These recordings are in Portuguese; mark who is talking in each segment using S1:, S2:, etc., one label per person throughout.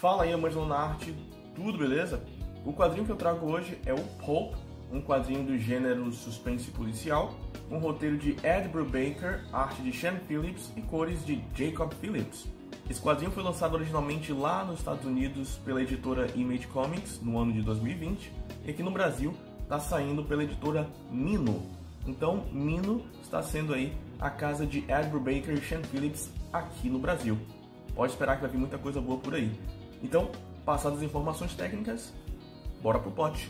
S1: Fala aí, amantes da arte, tudo beleza? O quadrinho que eu trago hoje é o Pulp, um quadrinho do gênero suspense policial, um roteiro de Ed Brubaker, arte de Sean Phillips e cores de Jacob Phillips. Esse quadrinho foi lançado originalmente lá nos Estados Unidos pela editora Image Comics no ano de 2020 e aqui no Brasil está saindo pela editora Mino. Então, Mino está sendo aí a casa de Ed Brubaker e Sean Phillips aqui no Brasil. Pode esperar que vai vir muita coisa boa por aí. Então, passadas as informações técnicas, bora pro pote.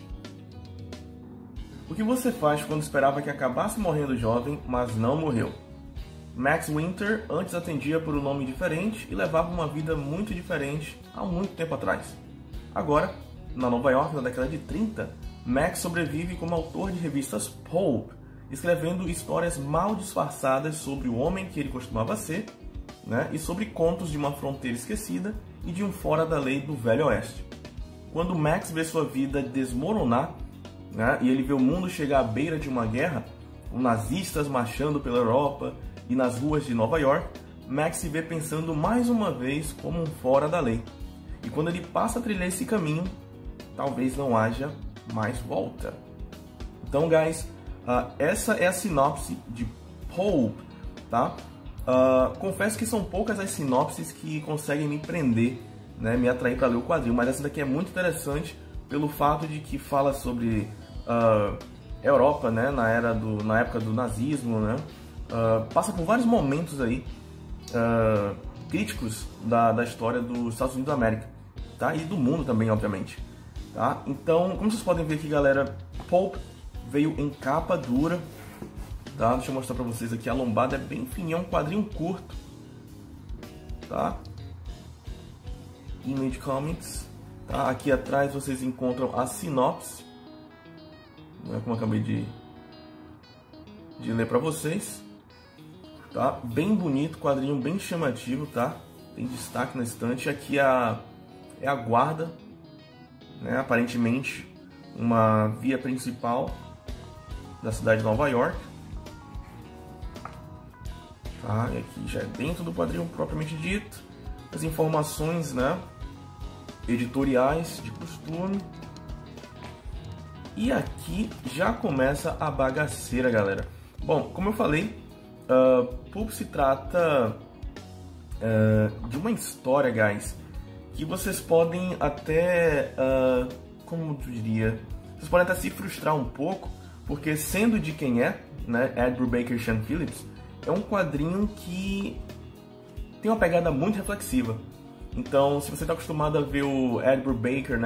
S1: O que você faz quando esperava que acabasse morrendo jovem, mas não morreu? Max Winter antes atendia por um nome diferente e levava uma vida muito diferente há muito tempo atrás. Agora, na Nova York, na década de 30, Max sobrevive como autor de revistas pulp, escrevendo histórias mal disfarçadas sobre o homem que ele costumava ser, e sobre contos de uma fronteira esquecida e de um fora da lei do Velho Oeste. Quando Max vê sua vida desmoronar, e ele vê o mundo chegar à beira de uma guerra, com nazistas marchando pela Europa e nas ruas de Nova York, Max se vê pensando mais uma vez como um fora da lei. E quando ele passa a trilhar esse caminho, talvez não haja mais volta. Então, guys, essa é a sinopse de Pulp, tá? Confesso que são poucas as sinopses que conseguem me prender, me atrair para ler o quadrinho, mas essa daqui é muito interessante pelo fato de que fala sobre Europa, na época do nazismo, passa por vários momentos aí críticos da história dos Estados Unidos da América, tá? E do mundo também, obviamente, tá? Então, como vocês podem ver aqui, galera, Pulp veio em capa dura. Tá? Deixa eu mostrar pra vocês aqui, a lombada é bem fininha, é um quadrinho curto, tá? Image Comics, tá? Aqui atrás vocês encontram a sinopse, como eu acabei de ler pra vocês, tá? Bem bonito, quadrinho bem chamativo, tá? Tem destaque na estante. Aqui é a guarda, aparentemente uma via principal da cidade de Nova York. Tá, e aqui já é dentro do quadrinho propriamente dito, as informações, editoriais de costume. E aqui já começa a bagaceira, galera. Bom, como eu falei, Pulp se trata de uma história, guys, que vocês podem até, como eu diria, vocês podem até se frustrar um pouco, porque sendo de quem é, Ed Brubaker e Sean Phillips, é um quadrinho que tem uma pegada muito reflexiva. Então, se você está acostumado a ver o Ed Brubaker,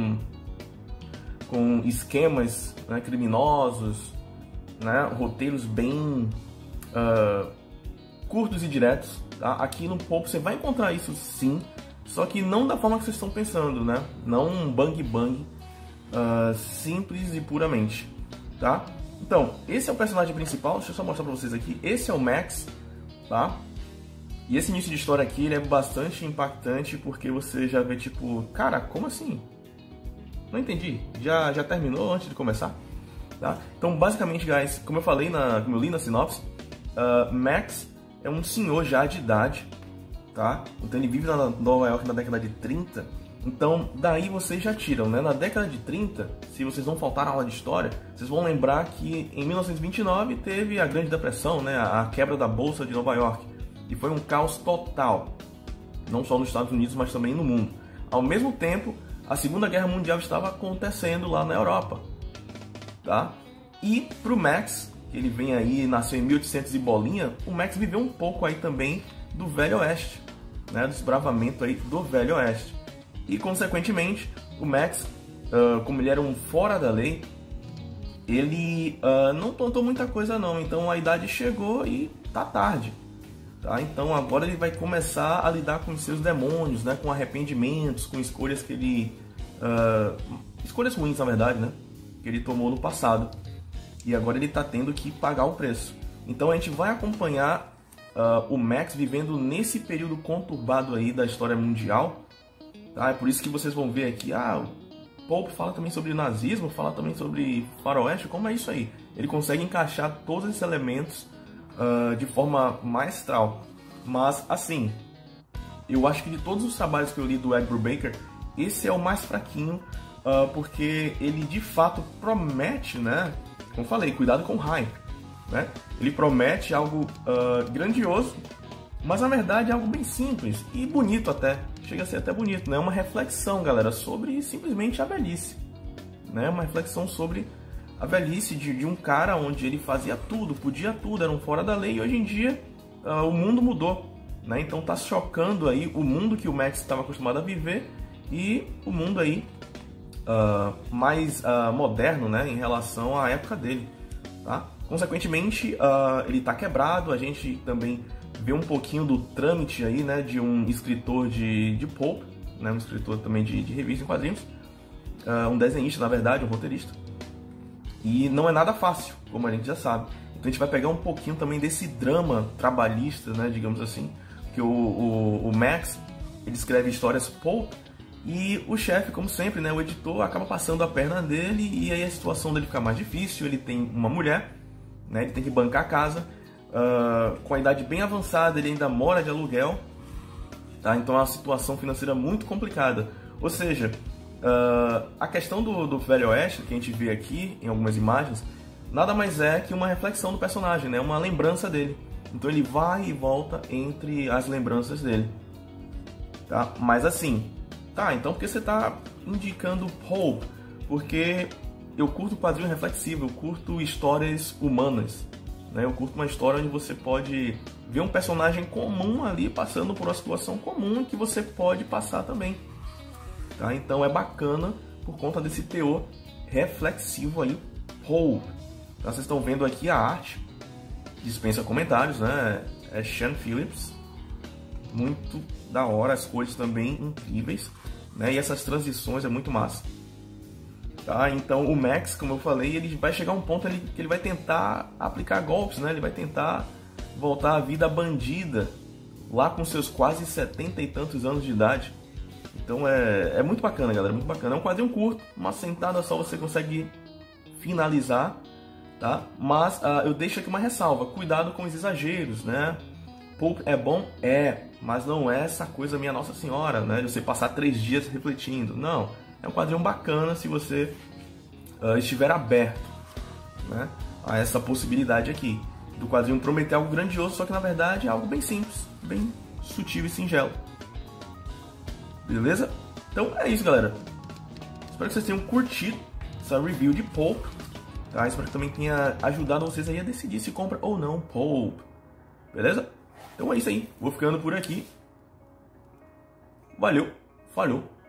S1: com esquemas, criminosos, roteiros bem curtos e diretos, tá? Aqui no Pulp você vai encontrar isso sim, só que não da forma que vocês estão pensando, não um bang, simples e puramente, tá? Então, esse é o personagem principal, deixa eu só mostrar pra vocês aqui. Esse é o Max, tá? E esse início de história aqui, ele é bastante impactante, porque você já vê tipo, cara, como assim? Não entendi, já terminou antes de começar? Tá? Então, basicamente, guys, como eu falei, como eu li na sinopse, Max é um senhor já de idade, tá? Então ele vive na Nova York na década de 30. Então, daí vocês já tiram, Na década de 30, se vocês não faltar aula de história, vocês vão lembrar que em 1929 teve a Grande Depressão, a quebra da Bolsa de Nova York. E foi um caos total, não só nos Estados Unidos, mas também no mundo. Ao mesmo tempo, a Segunda Guerra Mundial estava acontecendo lá na Europa, tá? E pro Max, que ele vem aí, nasceu em 1800 e bolinha, o Max viveu um pouco aí também do Velho Oeste, do desbravamento aí do Velho Oeste. E, consequentemente, o Max, como ele era um fora da lei, ele não plantou muita coisa não. Então a idade chegou e tá tarde. Tá? Então agora ele vai começar a lidar com os seus demônios, com arrependimentos, com escolhas que ele... escolhas ruins, na verdade, que ele tomou no passado. E agora ele tá tendo que pagar o preço. Então a gente vai acompanhar o Max vivendo nesse período conturbado aí da história mundial. Tá? É por isso que vocês vão ver aqui, o Pulp fala também sobre nazismo, fala também sobre faroeste, como é isso aí? Ele consegue encaixar todos esses elementos de forma maestral. Mas, assim, eu acho que de todos os trabalhos que eu li do Ed Brubaker, esse é o mais fraquinho, porque ele de fato promete, né? Como falei, cuidado com o hype, né? Ele promete algo grandioso, mas na verdade é algo bem simples e bonito até. Chega a ser até bonito, né? Uma reflexão, galera, sobre simplesmente a velhice, né? Uma reflexão sobre a velhice de um cara onde ele fazia tudo, podia tudo, era um fora da lei, e hoje em dia o mundo mudou, né? Então tá chocando aí o mundo que o Max estava acostumado a viver e o mundo aí mais moderno, né? Em relação à época dele, tá? Consequentemente, ele tá quebrado. A gente também vê um pouquinho do trâmite aí, né? De um escritor de pulp, né? Um escritor também de revista em quadrinhos, um desenhista, na verdade, um roteirista. E não é nada fácil, como a gente já sabe. Então a gente vai pegar um pouquinho também desse drama trabalhista, né, digamos assim, que o Max, ele escreve histórias pulp, e o chefe, como sempre, né, o editor, acaba passando a perna dele, e aí a situação dele fica mais difícil. Ele tem uma mulher, né, ele tem que bancar a casa, com a idade bem avançada, ele ainda mora de aluguel, tá? Então é uma situação financeira muito complicada. Ou seja, a questão do Velho Oeste, que a gente vê aqui em algumas imagens, nada mais é que uma reflexão do personagem, né? Uma lembrança dele. Então ele vai e volta entre as lembranças dele, tá? Mas assim, tá, então por que você tá indicando pulp? Porque eu curto quadrinho reflexivo, eu curto histórias humanas, né? Eu curto uma história onde você pode ver um personagem comum ali passando por uma situação comum que você pode passar também. Tá? Então é bacana por conta desse teor reflexivo ali, pulp. Então, vocês estão vendo aqui a arte, dispensa comentários, né? É Sean Phillips, muito da hora, as cores também incríveis, né? E essas transições é muito massa. Tá? Então o Max, como eu falei, ele vai chegar a um ponto que ele vai tentar aplicar golpes, né? Ele vai tentar voltar à vida bandida, lá com seus quase 70 e tantos anos de idade. Então é muito bacana, galera, muito bacana. É um quadrinho curto, uma sentada só você consegue finalizar, tá? Mas eu deixo aqui uma ressalva, cuidado com os exageros, né? Pulp é bom? É, mas não é essa coisa minha Nossa Senhora, né? De você passar 3 dias refletindo. Não, é um quadrinho bacana se você estiver aberto, né, a essa possibilidade aqui. Do quadrinho prometer algo grandioso, só que na verdade é algo bem simples, bem sutil e singelo. Beleza? Então é isso, galera. Espero que vocês tenham curtido essa review de Pulp, tá? Espero que também tenha ajudado vocês aí a decidir se compra ou não Pulp. Beleza? Então é isso aí. Vou ficando por aqui. Valeu. Falou.